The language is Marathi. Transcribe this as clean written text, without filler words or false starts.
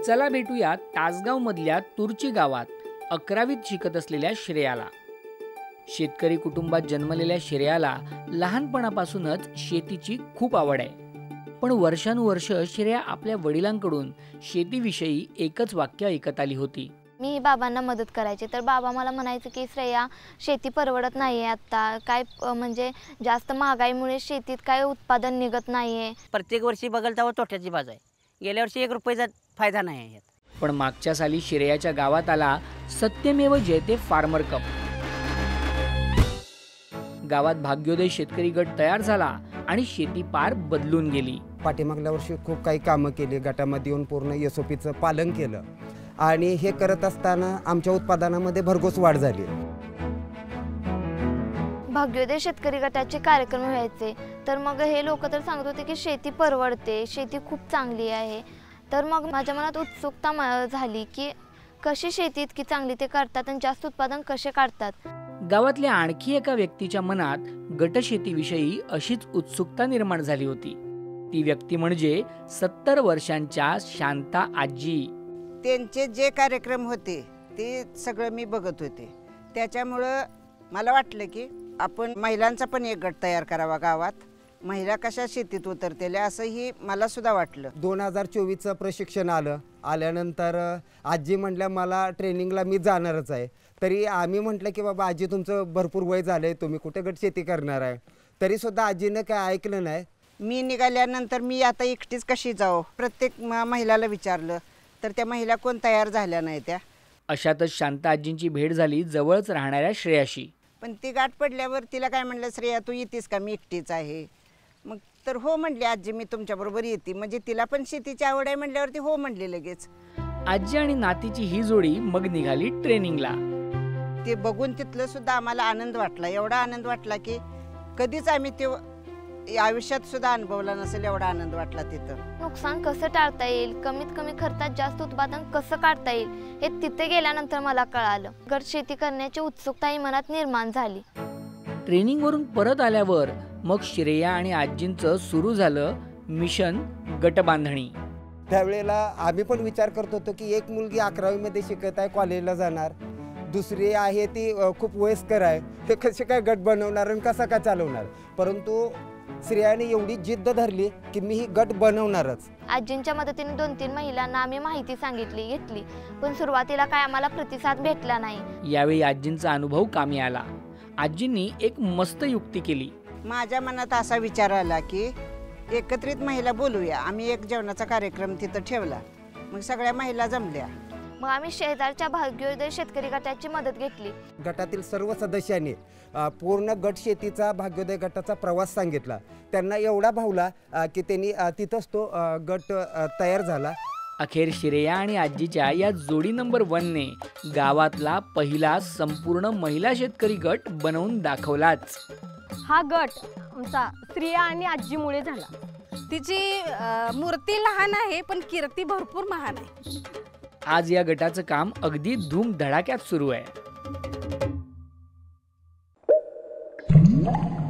चला भेटूया तासगाव मधल्या तुरची गावात 11वीत शिकत असलेल्या श्रेयाला। शेतकरी कुटुंबात जन्मलेल्या श्रेयाला लहानपणापासूनच शेतीची खूप आवड आहे। पण वर्षानुवर्ष श्रेया आपल्या वडिलांकडून शेतीविषयी एकच वाक्य ऐकत आली होती। मी बाबांना मदत करायचे तर बाबा मला म्हणायचे की श्रेया शेती परवडत नाहीये आता, काय म्हणजे जास्त महागाईमुळे शेतीत काय उत्पादन निघत नाहीये। प्रत्येक वर्षी बघल तेव्हा तोट्याची बाजू आहे। गेल्या वर्षी 1 रुपयाचा फायदा नाही आहे यात। पण मागच्या साली श्रेयाच्या गावात आला सत्यमेव जयते फार्मर कप। गावात भाग्योदय शेतकरी गट तयार झाला आणि शेती पार बदलून गेली। पाठीमागल्या वर्षी खूप काही कामं केली, गटामध्ये येऊन पूर्ण SOPचं पालन केलं आणि हे करत असताना आमच्या उत्पादनामध्ये भरघोस वाढ झाली। भाग्योदय शेतकरी गटाचे कार्यक्रम व्हायचे तर मग हे लोक तर सांगत होते की शेती परवडते, शेती खूप चांगली आहे। तर मग माझ्या मनात उत्सुकता झाली की कशी शेती इतकी चांगली ते करतात आणि जास्त उत्पादन कसे काढतात। गावातल्या आणखी एका व्यक्तीच्या मनात गटशेतीविषयी अशीच उत्सुकता निर्माण झाली होती। ती व्यक्ती म्हणजे 70 वर्षांच्या शांता आजी। त्यांचे जे कार्यक्रम होते ते सगळं मी बघत होते, त्याच्यामुळं मला वाटलं की आपण महिलांचा पण एक गट तयार करावा गावात, महिला कशा शेतीत उतरतेल्या असंही मला सुद्धा वाटलं। 2024चं प्रशिक्षण आल्यानंतर आजी म्हटल्या मला ट्रेनिंगला मी जाणारच आहे। तरी आम्ही म्हटलं की बाबा आजी तुमचं भरपूर वय झालंय, तुम्ही कुठे गट शेती करणार आहे? तरी सुद्धा आजीनं काय ऐकलं नाही। मी निघाल्यानंतर मी आता एकटीच कशी जाऊ, प्रत्येक महिलाला विचारलं तर त्या महिला कोण तयार झाल्या नाही त्या। अशातच शांता आजींची भेट झाली जवळच राहणाऱ्या श्रेयाशी। पण ती गाठ पडल्यावर तिला काय म्हणलं, श्रेया तू येतेस का? मी एकटीच आहे। मग तर हो म्हणली आजी, मी तुमच्याबरोबर येते। म्हणजे तिला पण शेतीची आवड आहे म्हणल्यावरती हो म्हणली लगेच। आजी आणि नातीची ही जोडी मग निघाली ट्रेनिंगला। ते बघून तिथलं सुद्धा आम्हाला आनंद वाटला, एवढा आनंद वाटला की कधीच आम्ही ते आयुष्यात सुद्धा अनुभवला नसेल एवढा आनंद वाटला तिथं। नुकसान कसं टाळता येईल, कमीत कमी खर्चात जास्त उत्पादन कसं काढता येईल हे तिथे गेल्यानंतर मला कळालं। गट शेती करण्याची उत्सुकताही मनात निर्माण झाली। ट्रेनिंग वरून परत आल्यावर मग श्रेया आणि आजींचं सुरू झालं मिशन गट बांधणी। त्यावेळेला आम्ही पण विचार करत होतो की एक मुलगी 11वी मध्ये शिकत आहे, कॉलेजला जाणार, दुसरी आहे ती खूप वयस्कर आहे, ते कसे काय गट बनवणार आणि कसा काय चालवणार? परंतु श्रेयाने एवढी जिद्द धरली की मी ही गट बनवणारच। आजींच्या मदतीने 2-3 महिलांना आम्ही माहिती घेतली, पण सुरुवातीला काय आम्हाला प्रतिसाद भेटला नाही। यावेळी आजींचा अनुभव कामी आला। आजींनी एक मस्त युक्ती केली। माझ्या मनात असा विचार आला की एकत्रित महिला बोलूया। आम्ही एक जेवणाचा कार्यक्रम तिथं ठेवला, मग सगळ्या महिला जमल्या। मग आम्ही शेजारच्या भाग्योदय शेतकरी गटाची मदत घेतली। गटातील सर्व सदस्यांनी पूर्ण गट शेतीचा भाग्योदय गटाचा प्रवास सांगितला। त्यांना एवढा भावला की त्यांनी तिथंच तो गट तयार झाला। अखेर श्रेया आणि आजीच्या या जोडी नंबर 1 ने गावातला पहिला संपूर्ण महिला शेतकरी गट बनवून दाखवलाच। हा गट आमचा श्रेया आणि आजीमुळे झाला। तिची मूर्ती लहान आहे पण कीर्ती भरपूर महान आहे। आज या गटाचं काम अगदी धूम धडाक्यात सुरू आहे।